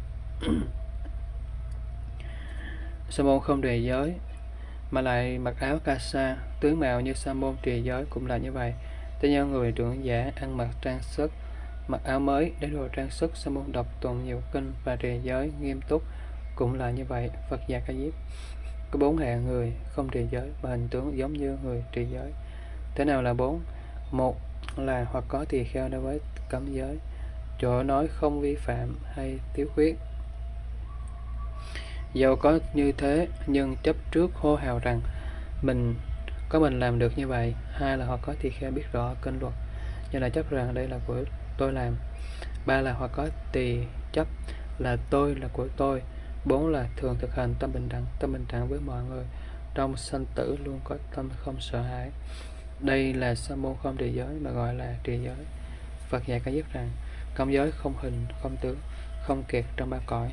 Sa môn không trì giới mà lại mặc áo kasa, tướng mạo như sa môn trì giới cũng là như vậy. Thế như người trưởng giả ăn mặc trang sức, mặc áo mới để đồ trang sức, sa môn đọc tụng nhiều kinh và trì giới nghiêm túc cũng là như vậy. Phật gia Ca Diếp. Có 4 hạng người không trì giới và hình tướng giống như người trì giới. Thế nào là 4? Một là hoặc có tỳ kheo đối với cấm giới, chỗ nói không vi phạm hay thiếu khuyết. Dẫu có như thế nhưng chấp trước hô hào rằng mình làm được như vậy. Hai là hoặc có tỳ kheo biết rõ kinh luật nhưng là chấp rằng đây là của tôi làm. Ba là hoặc có tỳ chấp là tôi là của tôi. Bốn là thường thực hành tâm bình đẳng với mọi người, trong sanh tử luôn có tâm không sợ hãi. Đây là sa môn không trì giới mà gọi là trì giới. Phật dạy Ca Diếp rằng công giới không hình, không tướng, không kẹt trong ba cõi.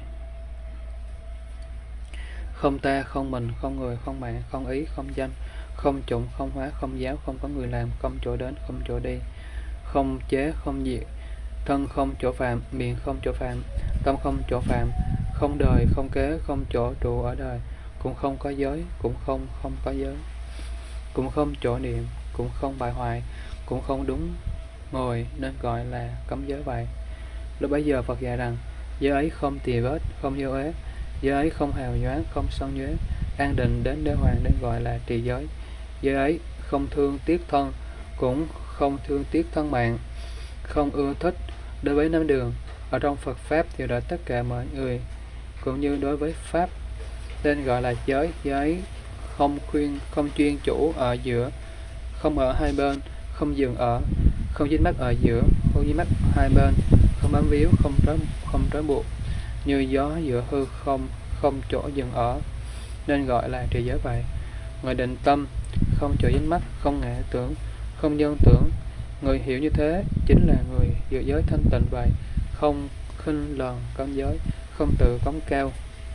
Không ta, không mình, không người, không mạng, không ý, không danh, không chủng, không hóa, không giáo, không có người làm, không chỗ đến, không chỗ đi, không chế, không diệt, thân không chỗ phạm, miệng không chỗ phạm, tâm không chỗ phạm, không đời, không kế, không chỗ trụ ở đời, cũng không có giới, cũng không có giới, cũng không chỗ niệm, cũng không bại hoại, cũng không đúng ngồi, nên gọi là cấm giới vậy. Lúc bấy giờ Phật dạy rằng giới ấy không tì vết, không yêu ế, giới ấy không hào nhoáng, không son nhuế, an định đến đế hoàng, nên gọi là trì giới. Giới ấy không thương tiếc thân, cũng không thương tiếc thân mạng, không ưa thích đối với năm đường. Ở trong Phật Pháp thì đợi tất cả mọi người, cũng như đối với Pháp, nên gọi là giới. Giới ấy không chuyên chủ ở giữa, không ở hai bên, không dừng ở, không dính mắc ở giữa, không dính mắc hai bên, không bám víu, không trói buộc, như gió giữa hư không, không chỗ dừng ở, nên gọi là trì giới vậy. Người định tâm, không chỗ dính mắc, không ngã tưởng, không nhân tưởng. Người hiểu như thế chính là người giữ giới thanh tịnh vậy, không khinh lần cấm giới, không tự cống cao,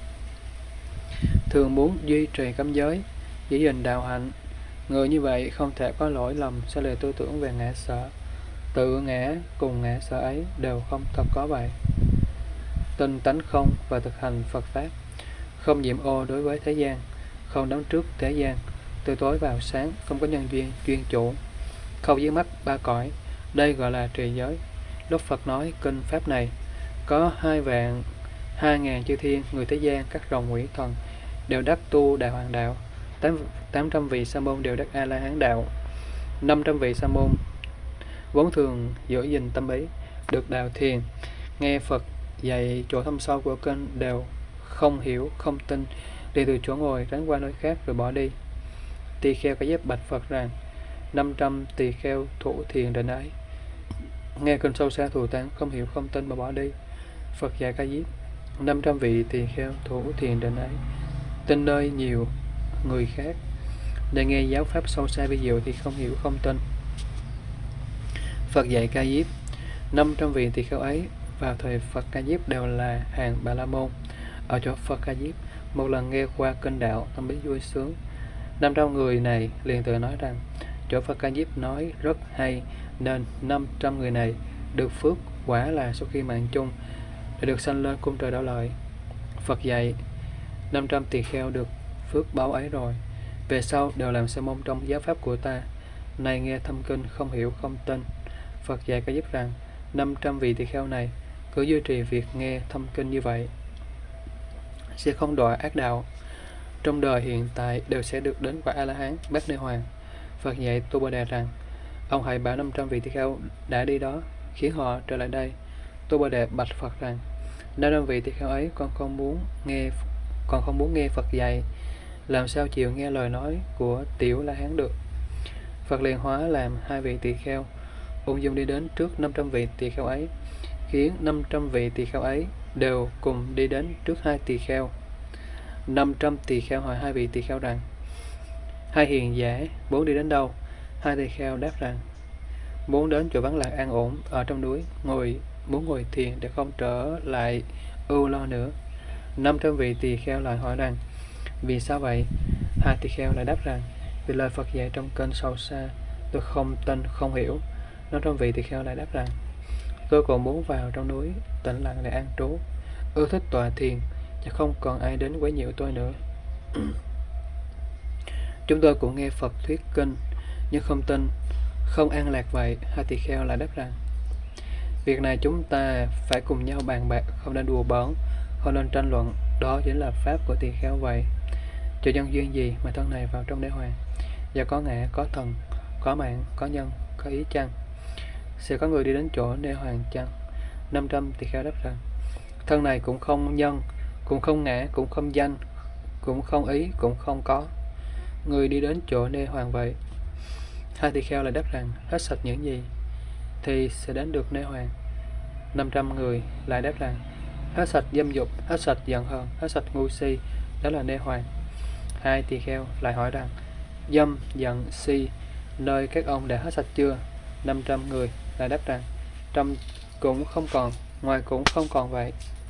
thường muốn duy trì cấm giới, giữ gìn đạo hạnh. Người như vậy không thể có lỗi lầm sai lệch tư tưởng về ngã sở. Tự ngã cùng ngã sở ấy đều không thật có vậy. Tin tánh không và thực hành Phật Pháp, không nhiễm ô đối với thế gian, không đón trước thế gian, từ tối vào sáng, không có nhân duyên chuyên chủ, không dính mắc ba cõi. Đây gọi là trì giới. Lúc Phật nói kinh Pháp này, có 2.000 chư thiên, người thế gian, các rồng quỷ thần đều đắc tu Đại Hoàng đạo, 800 vị sa môn đều đắc A La Hán đạo, 500 vị sa môn vốn thường giữ gìn tâm ý, được đạo thiền, nghe Phật dạy chỗ thâm sâu của kinh đều không hiểu, không tin, đi từ chỗ ngồi tránh qua nơi khác rồi bỏ đi. Tỳ kheo Ca Diếp bạch Phật rằng 500 tỳ kheo thủ thiền định ấy, nghe kinh sâu xa thù tán, không hiểu, không tin mà bỏ đi. Phật dạy Ca Diếp 500 vị tỳ kheo thủ thiền định ấy, tin nơi nhiều người khác, để nghe giáo pháp sâu xa vi diệu thì không hiểu, không tin. Phật dạy Ca Diếp 500 vị tỳ kheo ấy vào thời Phật Ca Diếp đều là hàng Bà La Môn. Ở chỗ Phật Ca Diếp một lần nghe qua kinh đạo, tâm ý vui sướng. 500 người này liền tự nói rằng chỗ Phật Ca Diếp nói rất hay, nên 500 người này được phước quả là sau khi mạng chung để được sanh lên cung trời Đạo Lợi. Phật dạy 500 tỳ kheo được phước báo ấy rồi, về sau đều làm sa môn trong giáo pháp của ta. Nay nghe thâm kinh không hiểu, không tin. Phật dạy Ca Diếp rằng 500 vị tỳ kheo này cứ duy trì việc nghe thâm kinh như vậy, sẽ không đọa ác đạo, trong đời hiện tại đều sẽ được đến quả A-la-hán, bát ni hoàng. Phật dạy Tu Bồ Đề rằng ông hãy bảo 500 vị tỳ kheo đã đi đó, khiến họ trở lại đây. Tu Bồ Đề bạch Phật rằng 500 vị tỳ kheo ấy con không muốn nghe Phật dạy, làm sao chịu nghe lời nói của tiểu La Hán được. Phật liền hóa làm 2 vị tỳ kheo, ung dung đi đến trước 500 vị tỳ kheo ấy, khiến 500 vị tỳ kheo ấy đều cùng đi đến trước 2 tỳ kheo. 500 tỳ kheo hỏi 2 vị tỳ kheo rằng: hai hiền giả muốn đi đến đâu? 2 tỳ kheo đáp rằng: muốn đến chỗ vắng lặng an ổn, ở trong núi, ngồi muốn ngồi thiền để không trở lại ưu lo nữa. 500 vị tỳ kheo lại hỏi rằng: vì sao vậy? Hai tỳ kheo lại đáp rằng: vì lời Phật dạy trong kênh sâu xa, tôi không tin, không hiểu. 500 vị tỳ kheo lại đáp rằng: tôi còn muốn vào trong núi tĩnh lặng để an trú, ưa thích tọa thiền, chứ không còn ai đến quấy nhiễu tôi nữa. Chúng tôi cũng nghe Phật thuyết kinh, nhưng không tin, không an lạc vậy. Hai tỳ kheo lại đáp rằng: việc này chúng ta phải cùng nhau bàn bạc, không nên đùa bỡn, không nên tranh luận. Đó chính là pháp của tỳ kheo vậy. Do nhân duyên gì mà thân này vào trong đế hoàng? Do có ngã, có thần, có mạng, có nhân, có ý chăng? Sẽ có người đi đến chỗ đế hoàng chăng? 500 tỳ kheo đáp rằng: thân này cũng không nhân, cũng không ngã, cũng không danh, cũng không ý, cũng không có. Người đi đến chỗ đế hoàng vậy. Hai tỳ kheo lại đáp rằng: hết sạch những gì thì sẽ đến được đế hoàng. 500 người lại đáp rằng: hết sạch dâm dục, hết sạch giận hờn, hết sạch ngu si, đó là đế hoàng. Hai tỳ kheo lại hỏi rằng: dâm, giận, si, nơi các ông đã hết sạch chưa? 500 người lại đáp rằng: trong cũng không còn, ngoài cũng không còn vậy.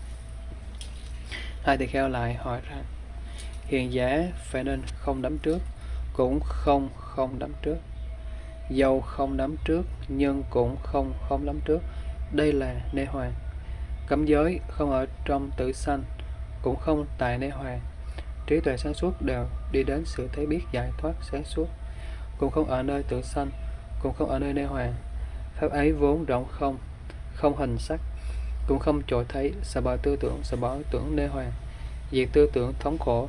Hai tỳ kheo lại hỏi rằng: hiền giả phải nên không đắm trước, cũng không đắm trước, dầu không đắm trước, nhưng cũng không đắm trước, đây là nê hoàng. Cấm giới không ở trong tử sanh, cũng không tại nê hoàng. Trí tuệ sáng suốt đều đi đến sự thấy biết giải thoát sáng suốt, cũng không ở nơi tử sanh, cũng không ở nơi nê hoàng. Pháp ấy vốn rộng không, không hình sắc, cũng không chỗ thấy, sợ bỏ tư tưởng nê hoàng, diệt tư tưởng thống khổ.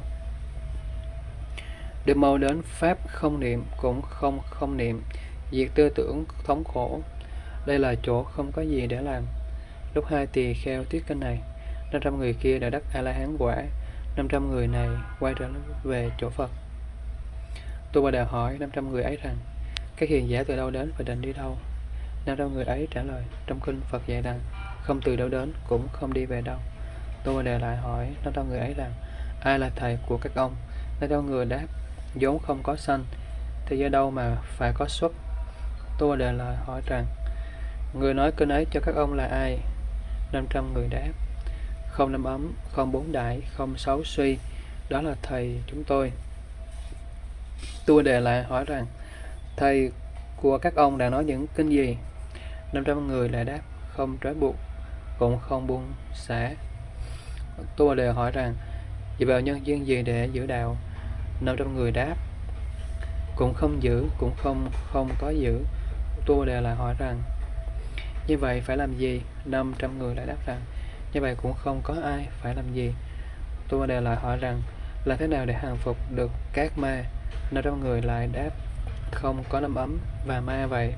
Được mau đến pháp không niệm, cũng không niệm, diệt tư tưởng thống khổ. Đây là chỗ không có gì để làm. Lúc hai tỳ kheo thuyết kinh này, 500 người kia đã đắc A-la-hán quả. 500 người này quay trở về chỗ Phật. Tu Bà Đà hỏi 500 người ấy rằng: các hiền giả từ đâu đến và định đi đâu? 500 người ấy trả lời: trong kinh Phật dạy rằng không từ đâu đến, cũng không đi về đâu. Tu Bà Đà lại hỏi 500 người ấy rằng: ai là thầy của các ông? 500 người đáp: vốn không có sanh, thì do đâu mà phải có xuất? Tu Bà Đà lại hỏi rằng: người nói kinh ấy cho các ông là ai? 500 người đáp: không năm ấm, không bốn đại, không sáu suy, đó là thầy chúng tôi. Tu Đề lại hỏi rằng: thầy của các ông đã nói những kinh gì? 500 người lại đáp: không trói buộc, cũng không buông xả. Tu Đề hỏi rằng: dựa vào nhân duyên gì để giữ đạo? 500 người đáp: cũng không giữ, cũng không có giữ. Tu Đề lại hỏi rằng: như vậy phải làm gì? 500 người lại đáp rằng: như vậy cũng không có ai phải làm gì. Tu Đề lại hỏi rằng: là thế nào để hàng phục được các ma? 500 người lại đáp: không có năm ấm và ma vậy.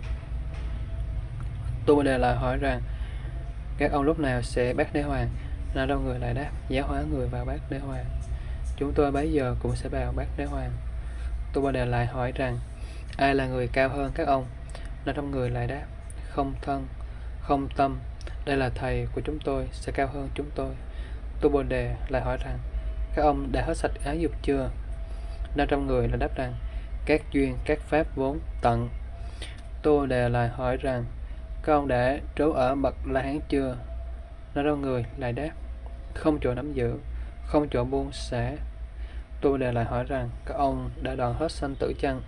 Tu Đề lại hỏi rằng: các ông lúc nào sẽ bác đế hoàng? 500 người lại đáp: giáo hóa người vào bác đế hoàng. Chúng tôi bấy giờ cũng sẽ vào bác đế hoàng. Tu Đề lại hỏi rằng: ai là người cao hơn các ông? 500 người lại đáp: không thân, không tâm, đây là thầy của chúng tôi, sẽ cao hơn chúng tôi. Tu Bồ Đề lại hỏi rằng: các ông đã hết sạch ái dục chưa? 500 người lại đáp rằng: các duyên, các pháp vốn tận. Tu Bồ Đề lại hỏi rằng: các ông đã trú ở bậc La Hán chưa? 500 người lại đáp: không chỗ nắm giữ, không chỗ buông xả. Tu Bồ Đề lại hỏi rằng: các ông đã đoạn hết sanh tử chăng?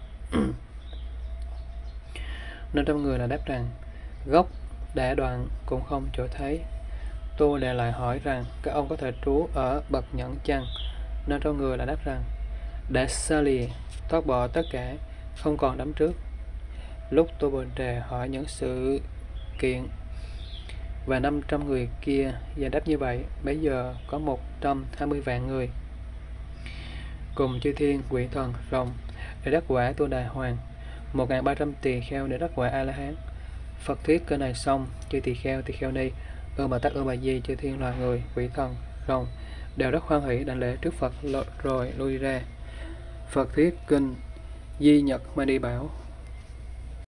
500 người lại đáp rằng: gốc đã đoạn, cũng không chỗ thấy. Tu Đề lại hỏi rằng: các ông có thể trú ở bậc nhẫn chăng? 500 người lại đáp rằng: đã xa lìa, thoát bỏ tất cả, không còn đắm trước. Lúc Tu Bồ Đề hỏi những sự kiện và 500 người kia giải đáp như vậy, bây giờ có 120 vạn người cùng chư thiên, quỷ thần, rồng để đắc quả Tu Đà Hoàng, 1.300 tỳ kheo để đắc quả A-la-hán. Phật thuyết cơ này xong, chư tỳ kheo ni, Bà Tát, Bà Di, chư thiên loài người, quỷ thần, rồng đều rất hoan hỷ đảnh lễ trước Phật rồi lui ra. Phật thuyết kinh Di Nhật Mani Bảo.